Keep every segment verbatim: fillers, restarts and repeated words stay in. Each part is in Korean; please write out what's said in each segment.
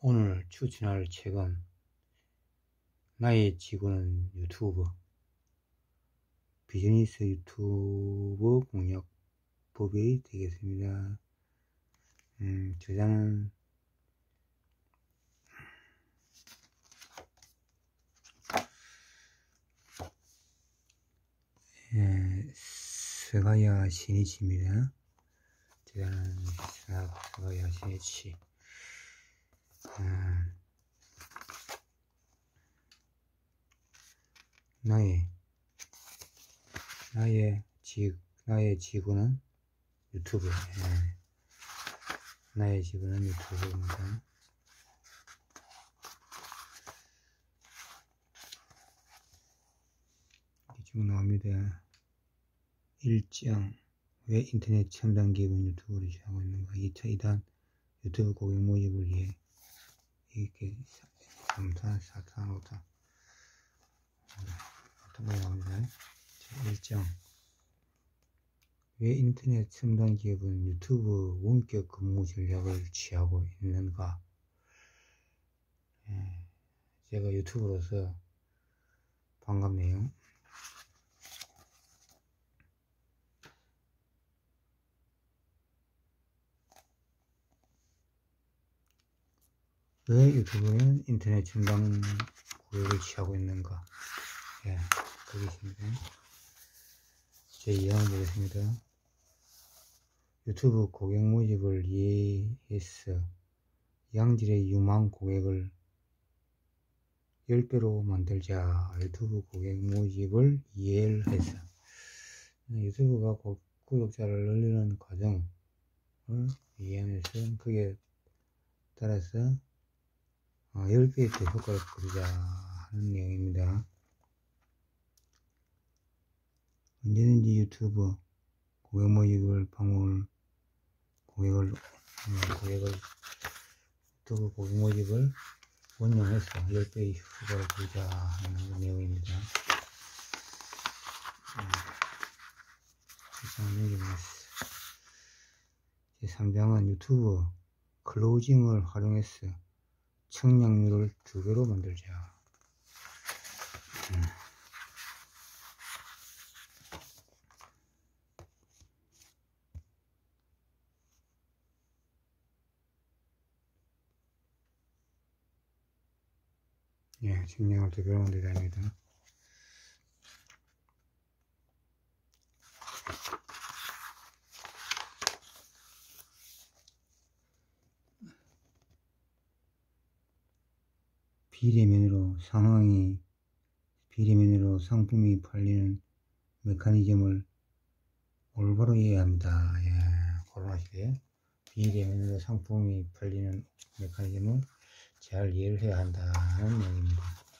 오늘 추천할 책은 나의 지구는 유튜브, 비즈니스 유튜브 공략법이 되겠습니다. 음, 저자는 예, 스가야 시니치입니다. 저자는 스가야 시니치. 음, 나의 나의 지 나의 지구는 유튜브. 예. 나의 지구는 유튜브입니다. 쭉 나옵니다. 일 장 왜 인터넷 첨단 기업은 유튜브를 시작하고 있는가. 이 차 이 단 유튜브 고객 모집을 위해 이렇게 삼 탄, 사 탄, 오 탄 어떤 거 나옵니다. 일 장 왜 인터넷 첨단 기업은 유튜브 원격 근무 전략을 취하고 있는가. 예, 제가 유튜브로서 반갑네요. 왜 유튜브는 인터넷 첨단 구역을 취하고 있는가. 예, 거기 있습니다. 제 이항을 보겠습니다. 유튜브 고객 모집을 이해해서 양질의 유망 고객을 십 배로 만들자. 유튜브 고객 모집을 이해를 해서 유튜브가 구독자를 늘리는 과정을 이해하면서 그에 따라서 십 배의 더 효과를 거두자 하는 내용입니다. 언제든지 유튜브 고객 모집을 방법을 고객을 고객을 유튜브 고객 모집을 원용해서 십 배의 효과를 거두자 하는 내용입니다. 제삼 장은 유튜브 클로징을 활용해서 청량률을 두 배로 만들자. 음. 예, 청량을 두 배로 만들자 합니다. 비대면으로 상황이 비대면으로 상품이 팔리는 메커니즘을 올바로 이해합니다. 예, 코로나 시대에 비대면으로 상품이 팔리는 메커니즘을 잘 이해를 해야 한다는 내용입니다.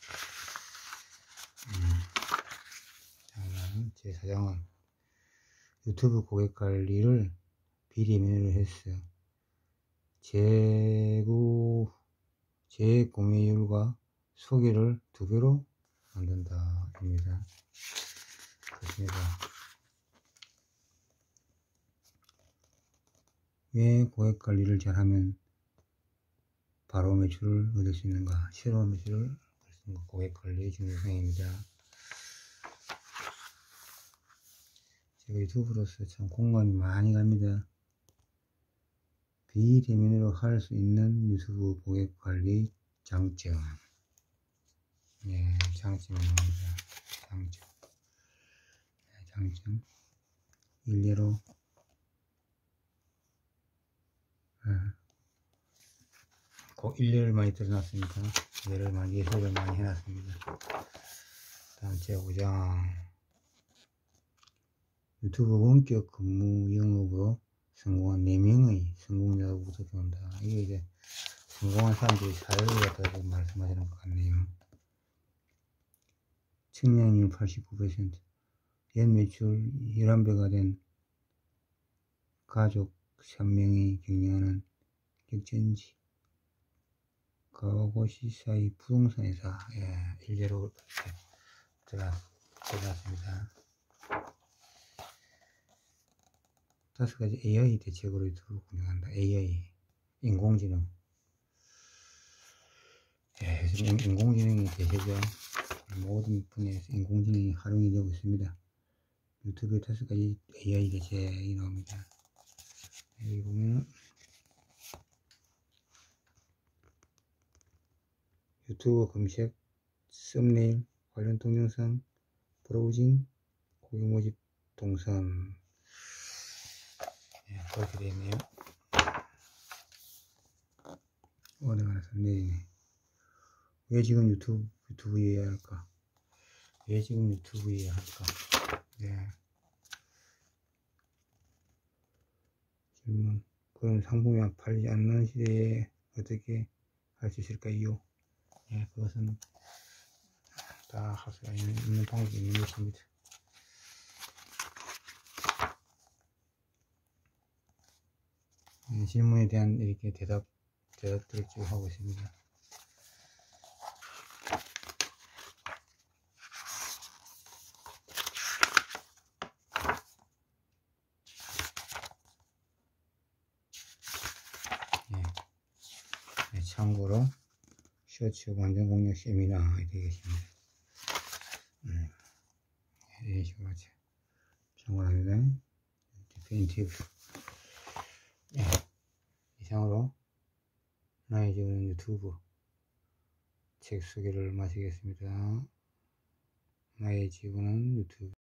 음, 제사 장은 유튜브 고객 관리를 비대면으로 해서 재구 재구매율과 소개를 두 배로 만든다 입니다. 그렇습니다. 왜 고객 관리를 잘하면 바로 매출을 얻을 수 있는가. 새로운 매출을 얻을 수 있는 고객 관리의 중요성입니다. 제가 유튜브로서 참 공감이 많이 갑니다. 비대면으로 할 수 있는 유튜브 고객 관리 장점. 예, 장점이 나옵니다. 장점. 네, 장점. 일례로, 예, 그 일례를 많이 들어놨으니까, 예를 많이, 예술을 많이 해놨습니다. 다음 제오 장. 유튜브 원격 근무 영업으로 성공한 네 명의 성공자가 구독해온다. 이게 이제 성공한 사람들이 사회를 갖다가 말씀하시는 것 같네요. 청량률 팔십구 퍼센트, 연 매출 열한 배가 된 가족 삼 명이 경영하는 격전지 가와고시사의 부동산 회사. 예, 일례로 들어갔습니다. 다섯 가지 에이아이 대책으로 유튜브를 운영한다. 에이아이, 인공지능. 예, 요즘 인공지능이 대세죠. 모든 분야에서 인공지능이 활용이 되고 있습니다. 유튜브에 다섯가지 에이아이 대체이 나옵니다. 여기 보면 유튜브 검색, 썸네일, 관련 동영상, 브라우징, 고객 모집 동선. 예, 그렇게 되어 있네요. 어디가 하나 썸네일이네. 왜 지금 유튜브, 유튜브에 해야 할까? 왜 지금 유튜브에 해야 할까? 네. 질문. 그럼 상품이 팔리지 않는 시대에 어떻게 할 수 있을까요? 예, 그것은 다 할 수가 있는, 있는 방법이 있는 것입니다. 예, 질문에 대한 이렇게 대답, 대답들을 쭉 하고 있습니다. 예. 예, 참고로 쇼츠 완전 공략 세미나 되겠습니다. 음, 이런 식으로 하죠. 참고합니다. 디펜티브. 예. 이상으로 나의 지구는 유튜브 책 소개를 마치겠습니다. 나의 지구는 유튜브.